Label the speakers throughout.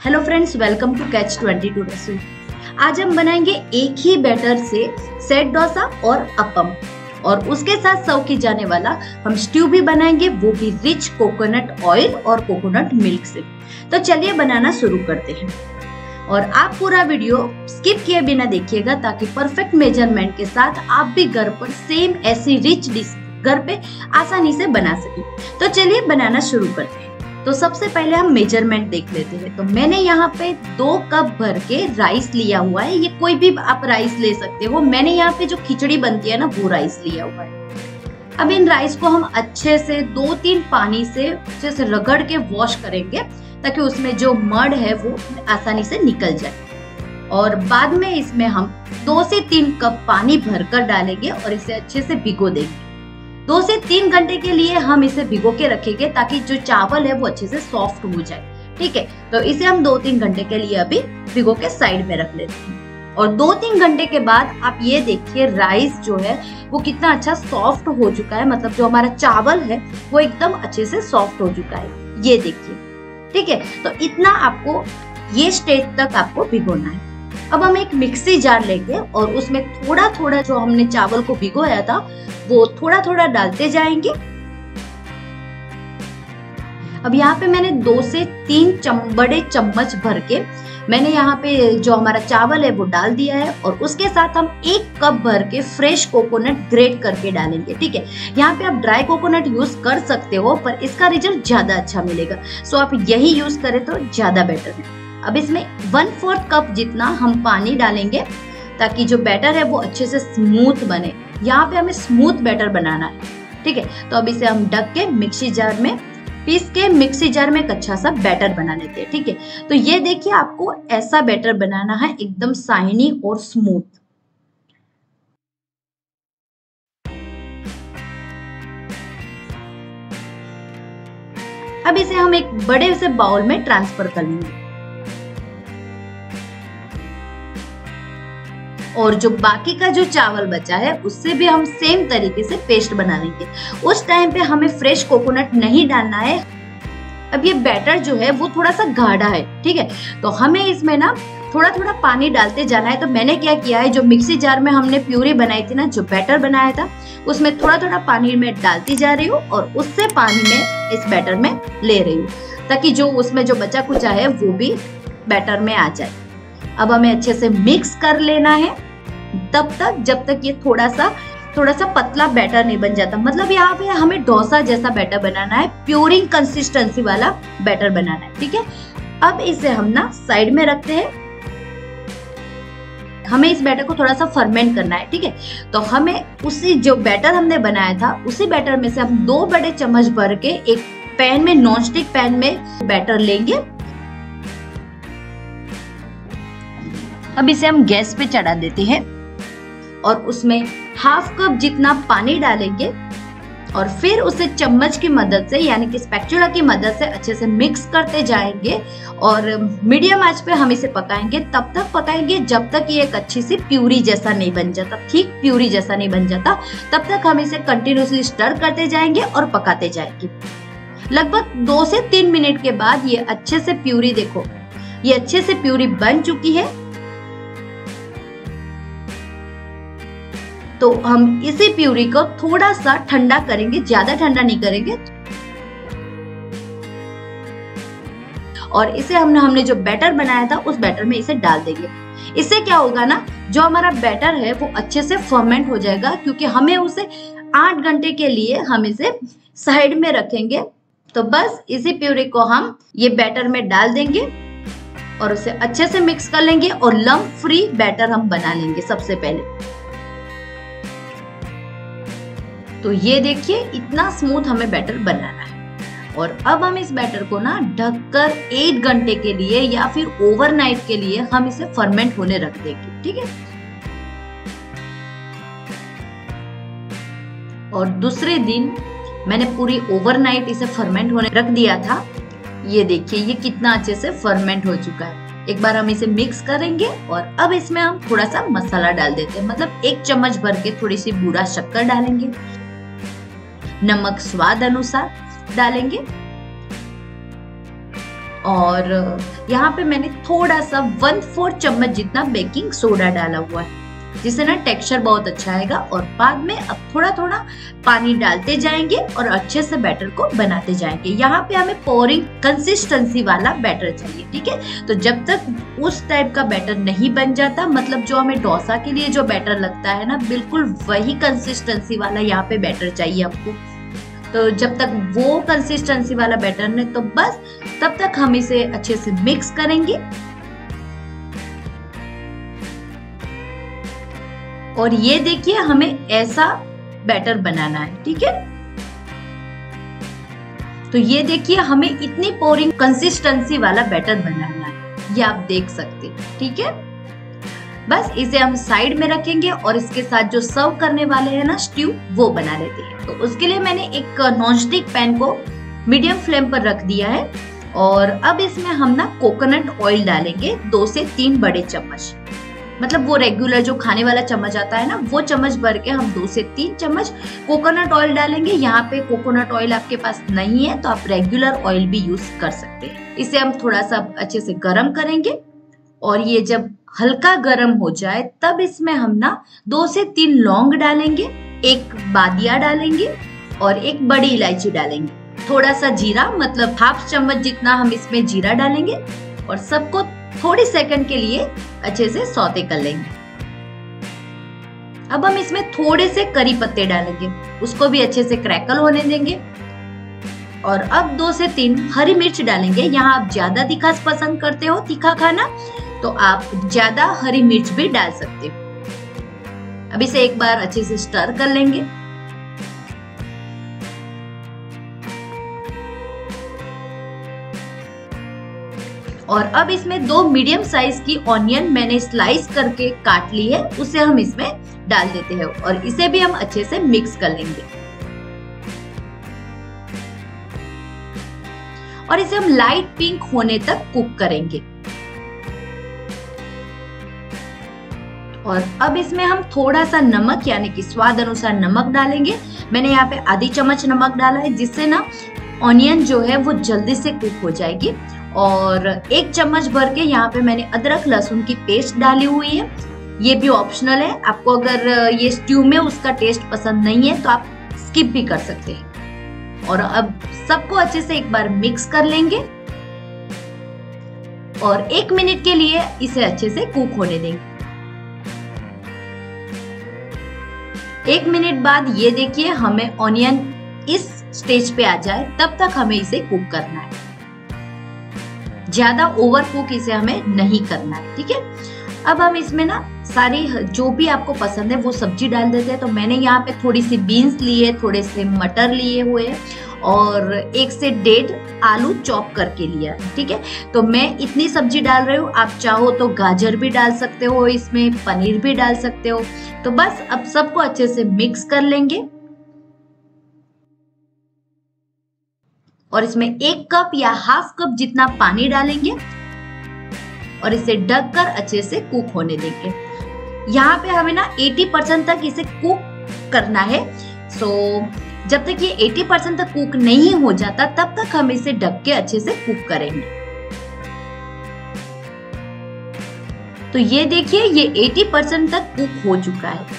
Speaker 1: Hello friends, welcome to catch 22 recipe. आज हम बनाएंगे एक ही बैटर से सेट डोसा और अप्पम, और उसके साथ सर्व की जाने वाला हम स्ट्यू भी बनाएंगे, वो भी रिच कोकोनट ऑयल और कोकोनट मिल्क से। तो चलिए बनाना शुरू करते हैं, और आप पूरा वीडियो स्किप किए बिना देखिएगा ताकि परफेक्ट मेजरमेंट के साथ आप भी घर पर सेम ऐसी रिच डिश घर पे आसानी से बना सके। तो चलिए बनाना शुरू करते हैं। तो सबसे पहले हम मेजरमेंट देख लेते हैं। तो मैंने यहाँ पे 2 कप भर के राइस लिया हुआ है। ये कोई भी आप राइस ले सकते हो। मैंने यहाँ पे जो खिचड़ी बनती है ना, वो राइस लिया हुआ है। अब इन राइस को हम अच्छे से 2-3 पानी से अच्छे से रगड़ के वॉश करेंगे ताकि उसमें जो मड है वो आसानी से निकल जाए। और बाद में इसमें हम 2 से 3 कप पानी भरकर डालेंगे और इसे अच्छे से भिगो देंगे। 2 से 3 घंटे के लिए हम इसे भिगो के रखेंगे ताकि जो चावल है वो अच्छे से सॉफ्ट हो जाए। ठीक है, तो इसे हम 2-3 घंटे के लिए अभी भिगो के साइड में रख लेते हैं। और 2-3 घंटे के बाद आप ये देखिए राइस जो है वो कितना अच्छा सॉफ्ट हो चुका है। मतलब जो हमारा चावल है वो एकदम अच्छे से सॉफ्ट हो चुका है, ये देखिए। ठीक है, तो इतना आपको ये स्टेज तक आपको भिगोना है। अब हम एक मिक्सी जार लेंगे और उसमें थोड़ा थोड़ा जो हमने चावल को भिगोया था वो थोड़ा थोड़ा डालते जाएंगे। अब यहाँ पे मैंने 2 से 3 बड़े चम्मच भर के मैंने यहाँ पे जो हमारा चावल है वो डाल दिया है, और उसके साथ हम 1 कप भर के फ्रेश कोकोनट ग्रेट करके डालेंगे। ठीक है, यहाँ पे आप ड्राई कोकोनट यूज कर सकते हो, पर इसका रिजल्ट ज्यादा अच्छा मिलेगा, सो आप यही यूज करें तो ज्यादा बेटर है। अब इसमें 1/4 कप जितना हम पानी डालेंगे ताकि जो बैटर है वो अच्छे से स्मूथ बने। यहाँ पे हमें स्मूथ बैटर बनाना है। ठीक है, तो अब इसे हम ढक के मिक्सी जार में पीस के मिक्सी जार में एक अच्छा सा बैटर बना लेते हैं। ठीक है, तो ये देखिए आपको ऐसा बैटर बनाना है, एकदम शाइनी और स्मूथ। अब इसे हम एक बड़े से बाउल में ट्रांसफर कर लेंगे, और जो बाकी का जो चावल बचा है उससे भी हम सेम तरीके से पेस्ट बना लेंगे। उस टाइम पे हमें फ्रेश कोकोनट नहीं डालना है। अब ये बैटर जो है वो थोड़ा सा गाढ़ा है। ठीक है, तो हमें इसमें ना थोड़ा थोड़ा पानी डालते जाना है। तो मैंने क्या किया है, जो मिक्सी जार में हमने प्यूरी बनाई थी ना, जो बैटर बनाया था, उसमें थोड़ा थोड़ा पानी में डालती जा रही हूँ और उससे पानी में इस बैटर में ले रही हूँ ताकि जो उसमें जो बचा कुचा है वो भी बैटर में आ जाए। अब हमें अच्छे से मिक्स कर लेना है तब तक जब तक ये थोड़ा सा पतला बैटर नहीं बन जाता। मतलब यहाँ पे हमें डोसा जैसा बैटर बनाना है, प्यूरिंग कंसिस्टेंसी वाला बैटर बनाना है। ठीक है, अब इसे हम ना साइड में रखते हैं। हमें इस बैटर को थोड़ा सा फर्मेंट करना है। ठीक है, तो हमें उसी जो बैटर हमने बनाया था उसी बैटर में से हम 2 बड़े चम्मच भर के एक पैन में, नॉन स्टिक पैन में बैटर लेंगे। अब इसे हम गैस पे चढ़ा देते हैं और उसमें 1/2 कप जितना पानी डालेंगे, और फिर उसे चम्मच की मदद से यानी कि स्पैचुला की मदद से अच्छे से मिक्स करते जाएंगे। और मीडियम आंच पे हम इसे पकाएंगे। तब तक पकाएंगे जब तक ये एक अच्छी सी प्यूरी जैसा नहीं बन जाता, ठीक प्यूरी जैसा नहीं बन जाता। तब तक हम इसे कंटिन्यूसली स्टर करते जाएंगे और पकाते जाएंगे। लगभग 2 से 3 मिनट के बाद ये अच्छे से प्यूरी, देखो ये अच्छे से प्यूरी बन चुकी है। तो हम इसी प्यूरी को थोड़ा सा ठंडा करेंगे, ज्यादा ठंडा नहीं करेंगे। और इसे हमने जो बैटर बनाया था उस बैटर में इसे डाल देंगे। इससे क्या होगा ना, जो हमारा बैटर है वो अच्छे से फर्मेंट हो जाएगा, क्योंकि हमें उसे 8 घंटे के लिए हम इसे साइड में रखेंगे। तो बस इसी प्यूरी को हम ये बैटर में डाल देंगे और उसे अच्छे से मिक्स कर लेंगे और लम्प फ्री बैटर हम बना लेंगे सबसे पहले। तो ये देखिए इतना स्मूथ हमें बैटर बनाना है। और अब हम इस बैटर को ना ढककर 8 घंटे के लिए या फिर ओवरनाइट के लिए हम इसे फर्मेंट होने रख देंगे। ठीक है, और दूसरे दिन मैंने पूरी ओवरनाइट इसे फर्मेंट होने रख दिया था। ये देखिए ये कितना अच्छे से फर्मेंट हो चुका है। एक बार हम इसे मिक्स करेंगे और अब इसमें हम थोड़ा सा मसाला डाल देते हैं। मतलब 1 चम्मच भर के थोड़ी सी बूरा शक्कर डालेंगे, नमक स्वाद अनुसार डालेंगे, और यहाँ पे मैंने थोड़ा सा 1/4 चम्मच जितना बेकिंग सोडा डाला हुआ है, जिससे ना टेक्सचर बहुत अच्छा आएगा। और बाद में अब थोड़ा थोड़ा पानी डालते जाएंगे और अच्छे से बैटर को बनाते जाएंगे। यहाँ पे हमें पोरिंग कंसिस्टेंसी वाला बैटर चाहिए, ठीक है। तो जब तक उस टाइप का बैटर नहीं बन जाता, मतलब जो हमें डोसा के लिए जो बैटर लगता है ना, बिल्कुल वही कंसिस्टेंसी वाला यहाँ पे बैटर चाहिए आपको। तो जब तक वो कंसिस्टेंसी वाला बैटर ने, तो बस तब तक हम इसे अच्छे से मिक्स करेंगे। और ये देखिए हमें ऐसा बैटर बनाना है, ठीक है। तो ये देखिए हमें इतनी पोरिंग कंसिस्टेंसी वाला बैटर बनाना है, ये आप देख सकते हैं, ठीक है। बस इसे हम साइड में रखेंगे और इसके साथ जो सर्व करने वाले हैं ना स्ट्यू, वो बना लेते हैं। तो उसके लिए मैंने एक नॉनस्टिक पैन को मीडियम फ्लेम पर रख दिया है और अब इसमें हम ना कोकोनट ऑयल डालेंगे 2 से 3 बड़े चम्मच, मतलब वो रेगुलर जो खाने वाला चम्मच आता है ना, वो चम्मच भर के हम 2 से 3 चम्मच कोकोनट ऑयल डालेंगे। यहाँ पे कोकोनट ऑयल आपके पास नहीं है तो आप रेगुलर ऑयल भी यूज कर सकते हैं। इसे हम थोड़ा सा अच्छे से गर्म करेंगे और ये जब हल्का गर्म हो जाए तब इसमें हम ना 2 से 3 लौंग डालेंगे, 1 बादिया डालेंगे और 1 बड़ी इलायची डालेंगे। थोड़ा सा जीरा, मतलब 1/2 चम्मच जितना हम इसमें जीरा डालेंगे और सबको थोड़ी सेकंड के लिए अच्छे से सौते कर लेंगे। अब हम इसमें थोड़े से करी पत्ते डालेंगे, उसको भी अच्छे से क्रैकल होने देंगे। और अब 2 से 3 हरी मिर्च डालेंगे। यहाँ आप ज्यादा तीखा पसंद करते हो, तीखा खाना, तो आप ज्यादा हरी मिर्च भी डाल सकते हो। अब इसे एक बार अच्छे से स्टर कर लेंगे। और अब इसमें 2 मीडियम साइज की ऑनियन मैंने स्लाइस करके काट ली है, उसे हम इसमें डाल देते हैं और इसे भी हम अच्छे से मिक्स कर लेंगे। और इसे हम लाइट पिंक होने तक कुक करेंगे। और अब इसमें हम थोड़ा सा नमक, यानी कि स्वाद अनुसार नमक डालेंगे। मैंने यहाँ पे आधी चम्मच नमक डाला है, जिससे ना ऑनियन जो है वो जल्दी से कुक हो जाएगी। और 1 चम्मच भर के यहाँ पे मैंने अदरक लहसुन की पेस्ट डाली हुई है। ये भी ऑप्शनल है, आपको अगर ये स्ट्यू में उसका टेस्ट पसंद नहीं है तो आप स्किप भी कर सकते हैं। और अब सबको अच्छे से एक बार मिक्स कर लेंगे और 1 मिनट के लिए इसे अच्छे से कुक होने देंगे। 1 मिनट बाद ये देखिए हमें ऑनियन इस स्टेज पे आ जाए तब तक हमें इसे कुक करना है, ज्यादा ओवर कुक इसे हमें नहीं करना है, ठीक है। अब हम इसमें ना सारी जो भी आपको पसंद है वो सब्जी डाल देते हैं। तो मैंने यहाँ पे थोड़ी सी बीन्स लिए, थोड़े से मटर लिए हुए और 1 से 1.5 आलू चॉप करके लिया, ठीक है। तो मैं इतनी सब्जी डाल रही हूँ, आप चाहो तो गाजर भी डाल सकते हो, इसमें पनीर भी डाल सकते हो। तो बस अब सबको अच्छे से मिक्स कर लेंगे और इसमें 1 कप या 1/2 कप जितना पानी डालेंगे और इसे ढककर अच्छे से कुक होने देंगे। यहाँ पे हमें ना 80% तक इसे कुक करना है। सो जब तक ये 80% तक कुक नहीं हो जाता तब तक हम इसे ढक के अच्छे से कुक करेंगे। तो ये देखिए ये 80% तक कुक हो चुका है।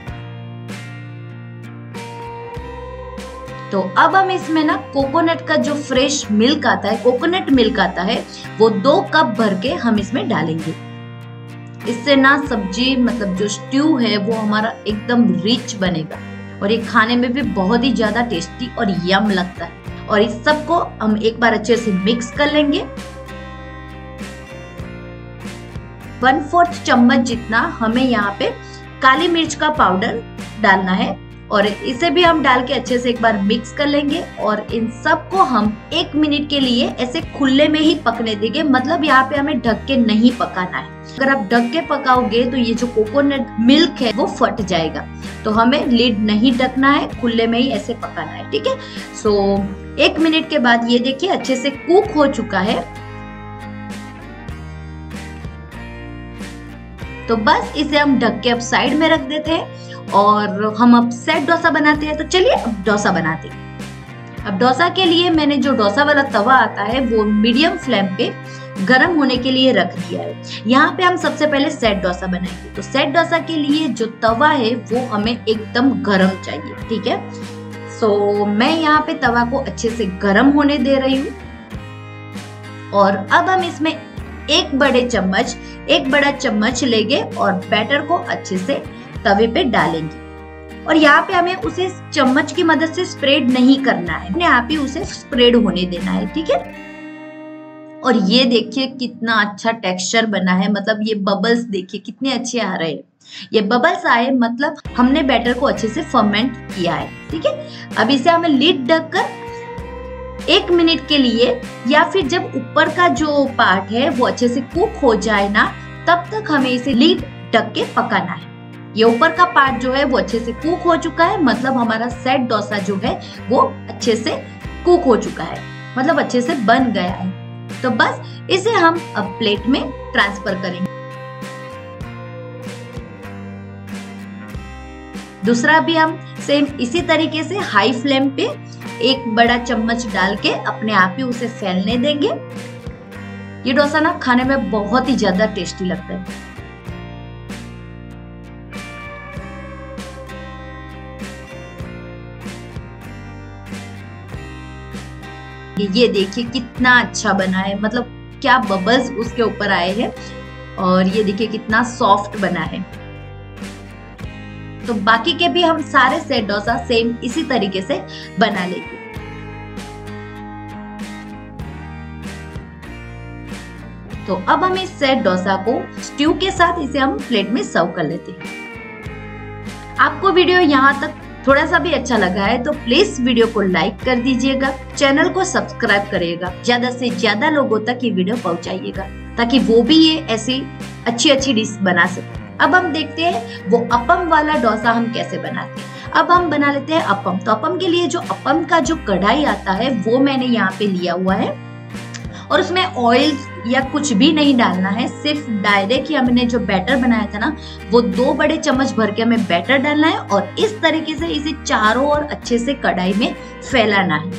Speaker 1: तो अब हम इसमें ना कोकोनट का जो फ्रेश मिल्क आता है, कोकोनट मिल्क आता है, वो 2 कप भर के हम इसमें डालेंगे। इससे ना सब्जी, मतलब जो स्ट्यू है वो हमारा एकदम रिच बनेगा और ये खाने में भी बहुत ही ज्यादा टेस्टी और यम लगता है। और इस सबको हम एक बार अच्छे से मिक्स कर लेंगे। 1/4 चम्मच जितना हमें यहाँ पे काली मिर्च का पाउडर डालना है और इसे भी हम डाल के अच्छे से एक बार मिक्स कर लेंगे। और इन सबको हम 1 मिनट के लिए ऐसे खुले में ही पकने देंगे, मतलब यहाँ पे हमें ढक के नहीं पकाना है। अगर आप ढक के पकाओगे तो ये जो कोकोनट मिल्क है वो फट जाएगा, तो हमें लिड नहीं ढकना है, खुले में ही ऐसे पकाना है, ठीक है। सो 1 मिनट के बाद ये देखिए अच्छे से कुक हो चुका है। तो बस इसे हम ढक के अब साइड में रख देते हैं और हम अब सेट डोसा बनाते हैं। तो चलिए अब डोसा बनाते हैं। अब डोसा के लिए मैंने जो डोसा वाला तवा आता है वो मीडियम फ्लेम पे गरम होने के लिए रख दिया है। यहाँ पे हम सबसे पहले सेट डोसा बनाएंगे। तो सेट डोसा के लिए जो तवा है वो हमें एकदम गरम चाहिए, ठीक है। सो मैं यहाँ पे तवा को अच्छे से गरम होने दे रही हूँ और अब हम इसमें एक बड़ा चम्मच लेंगे और बैटर को अच्छे से तवे पे डालेंगे। और यहाँ पे हमें उसे चम्मच की मदद से स्प्रेड नहीं करना है, अपने आप ही उसे स्प्रेड होने देना है, ठीक है। और ये देखिए कितना अच्छा टेक्सचर बना है, मतलब ये बबल्स देखिए कितने अच्छे आ रहे हैं। ये बबल्स आए मतलब हमने बैटर को अच्छे से फर्मेंट किया है, ठीक है। अब इसे हमें लिड ढककर 1 मिनट के लिए, या फिर जब ऊपर का जो पार्ट है वो अच्छे से कुक हो जाए ना, तब तक हमें इसे लिड ढक के पकाना है। ये ऊपर का पार्ट जो है वो अच्छे से कुक हो चुका है, मतलब हमारा सेट डोसा जो है वो अच्छे से कुक हो चुका है, मतलब अच्छे से बन गया है। तो बस इसे हम अब प्लेट में ट्रांसफर करेंगे। दूसरा भी हम सेम इसी तरीके से हाई फ्लेम पे 1 बड़ा चम्मच डाल के अपने आप ही उसे फैलने देंगे। ये डोसा ना खाने में बहुत ही ज्यादा टेस्टी लगता है। ये देखिए कितना अच्छा बना है, मतलब क्या बबल्स उसके ऊपर आए हैं और ये देखिए कितना सॉफ्ट बना है। तो बाकी के भी हम सारे सेट डोसा सेम इसी तरीके से बना लेंगे। तो अब हम इस सेट डोसा को स्ट्यू के साथ इसे हम प्लेट में सर्व कर लेते हैं। आपको वीडियो यहाँ तक थोड़ा सा भी अच्छा लगा है तो प्लीज वीडियो को लाइक कर दीजिएगा, चैनल को सब्सक्राइब करिएगा, ज्यादा से ज्यादा लोगों तक ये वीडियो पहुंचाइएगा ताकि वो भी ये ऐसी अच्छी डिश बना सके। अब हम देखते हैं वो अपम वाला डोसा हम कैसे बनाते हैं। अब हम बना लेते हैं अपम। तो अपम के लिए जो अपम का जो कढ़ाई आता है वो मैंने यहाँ पे लिया हुआ है और उसमें ऑयल या कुछ भी नहीं डालना है, सिर्फ डायरेक्ट ही हमने जो बैटर बनाया था ना वो 2 बड़े चम्मच भर के हमें बैटर डालना है और इस तरीके से इसे चारों ओर अच्छे से कढ़ाई में फैलाना है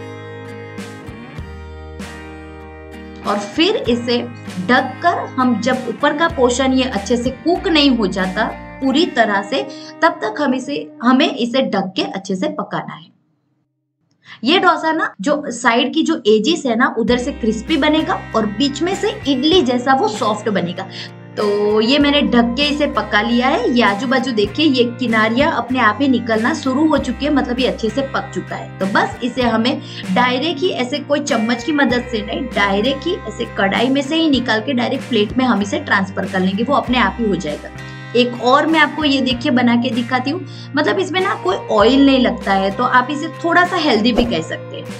Speaker 1: और फिर इसे ढककर हम जब ऊपर का पोर्शन ये अच्छे से कुक नहीं हो जाता पूरी तरह से, तब तक हमें इसे ढक के अच्छे से पकाना है। ये डोसा ना जो साइड की जो एजिस है ना उधर से क्रिस्पी बनेगा और बीच में से इडली जैसा वो सॉफ्ट बनेगा। तो ये मैंने ढक के इसे पका लिया है। ये आजू बाजू देखिए ये किनारियां अपने आप ही निकलना शुरू हो चुकी है, मतलब ये अच्छे से पक चुका है। तो बस इसे हमें डायरेक्ट ही ऐसे कोई चम्मच की मदद से नहीं, डायरेक्ट ही ऐसे कढ़ाई में से ही निकाल के डायरेक्ट प्लेट में हम इसे ट्रांसफर कर लेंगे, वो अपने आप ही हो जाएगा। एक और मैं आपको ये देखिए बना के दिखाती हूँ, मतलब इसमें ना कोई ऑयल नहीं लगता है, तो आप इसे थोड़ा सा हेल्दी भी कह सकते हैं।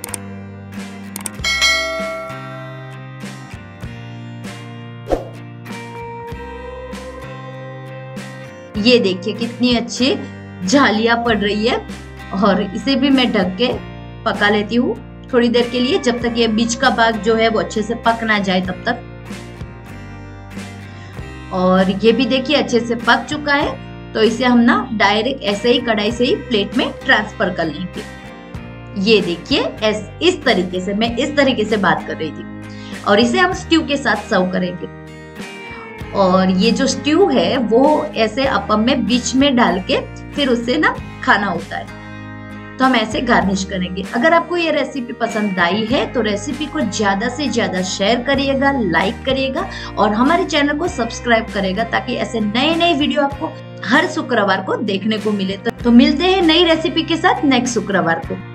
Speaker 1: ये देखिए कितनी अच्छी झालियां पड़ रही है और इसे भी मैं ढक के पका लेती हूँ थोड़ी देर के लिए, जब तक ये बीच का भाग जो है वो अच्छे से पक ना जाए तब तक। और ये भी देखिए अच्छे से पक चुका है, तो इसे हम ना डायरेक्ट ऐसे ही कढ़ाई से ही प्लेट में ट्रांसफर कर लेंगे। ये देखिए इस तरीके से, मैं इस तरीके से बात कर रही थी। और इसे हम स्ट्यू के साथ सर्व करेंगे। और ये जो स्ट्यू है वो ऐसे अपम में बीच में डाल के फिर उससे ना खाना होता है, तो हम ऐसे गार्निश करेंगे। अगर आपको ये रेसिपी पसंद आई है तो रेसिपी को ज्यादा से ज्यादा शेयर करिएगा, लाइक करिएगा और हमारे चैनल को सब्सक्राइब करेगा ताकि ऐसे नए वीडियो आपको हर शुक्रवार को देखने को मिले। तो मिलते हैं नई रेसिपी के साथ नेक्स्ट शुक्रवार को।